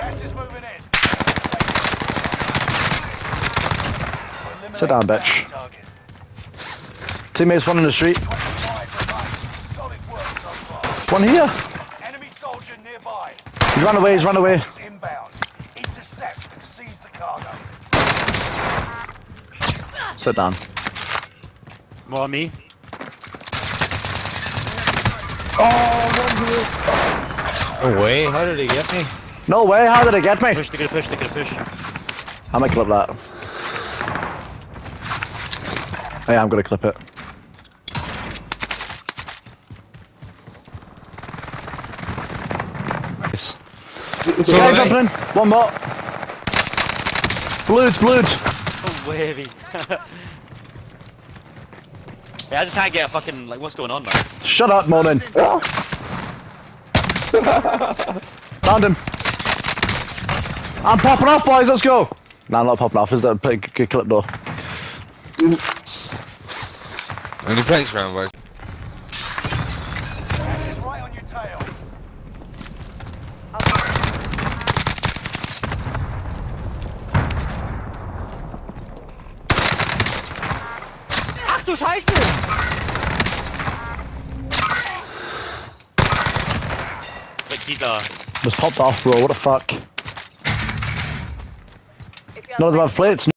Gas is moving in. Sit down, bitch. Teammates one in the street. One here. Enemy soldier nearby. He's run away, he's run away. Inbound. Intercept and seize the cargo. Sit down. More on me. Oh, No way, how did he get me? no way, how did it get me? Push, they're gonna push, they're gonna push. I might clip that. Yeah, I'm gonna clip it. Nice. Guy jumping in. One more. Blued. Oh, wavy. Yeah, I just can't get a fucking, like, what's going on, man? Shut up, Morning. Found him. I'm popping off, boys. Let's go. Nah, I'm not popping off. Is that a pretty good clip, though? Only planks round, boys. Gas is right on your tail. Ach du Scheiße! Tequila. Just popped off, bro. What the fuck? None of them have plates.